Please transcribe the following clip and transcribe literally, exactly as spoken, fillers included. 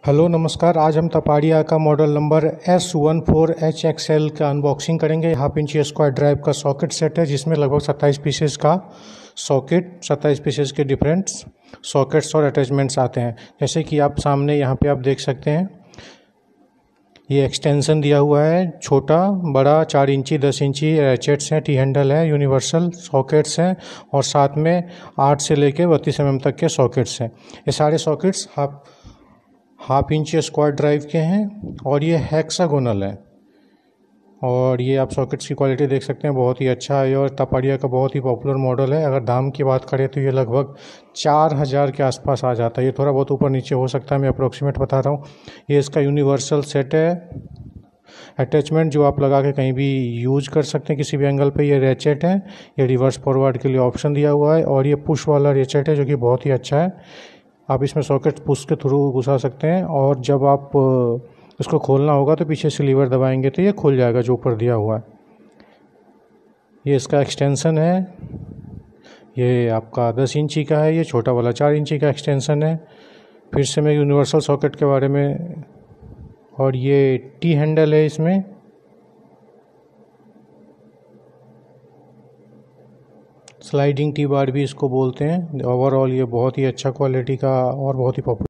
Hello नमस्कार। आज हम तपाड़िया का model number S one four H X L का अनबॉक्सिंग करेंगे। हाफ इंच स्क्वायर ड्राइव का सॉकेट सेट है जिसमें लगभग सत्ताईस पीसेस का सॉकेट सत्ताईस पीसेस के डिफरेंट सॉकेट्स और अटैचमेंट्स आते हैं। जैसे कि आप सामने यहाँ पे आप देख सकते हैं, ये एक्सटेंशन दिया हुआ है, छोटा बड़ा चार इंची दस इंची रैचेट्स हैं, टी हैंडल है, यूनिवर्सल सॉकेट्स हैं और साथ में आठ से लेके बत्तीस एम एम तक के सॉकेट्स हैं। ये सारे sockets half half inch square drive के हैं और ये हेक्सागोनल है। और ये आप सॉकेट्स की क्वालिटी देख सकते हैं, बहुत ही अच्छा है और तपाड़िया का बहुत ही पॉपुलर मॉडल है। अगर दाम की बात करें तो ये लगभग चार हज़ार के आसपास आ जाता है। ये थोड़ा बहुत ऊपर नीचे हो सकता है, मैं अप्रोक्सीमेट बता रहा हूँ। ये इसका यूनिवर्सल सेट है, अटैचमेंट जो आप लगा के कहीं भी यूज कर सकते हैं किसी भी एंगल पे। ये रैचेट है, ये रिवर्स फॉरवर्ड के लिए ऑप्शन दिया हुआ है और ये पुश वाला रैचेट है जो कि बहुत ही अच्छा है। आप इसमें सॉकेट पुश के थ्रू घुसा सकते हैं और जब आप इसको खोलना होगा तो पीछे से लीवर दबाएंगे तो ये खुल जाएगा जो ऊपर दिया हुआ है। ये इसका एक्सटेंशन है, ये आपका दस इंची का है, ये छोटा वाला चार इंची का एक्सटेंशन है। फिर से मैं यूनिवर्सल सॉकेट के बारे में, और ये टी हैंडल है, इसमें स्लाइडिंग टी बार भी इसको बोलते हैं। ओवरऑल ये बहुत ही अच्छा क्वालिटी का और बहुत ही पॉपुलर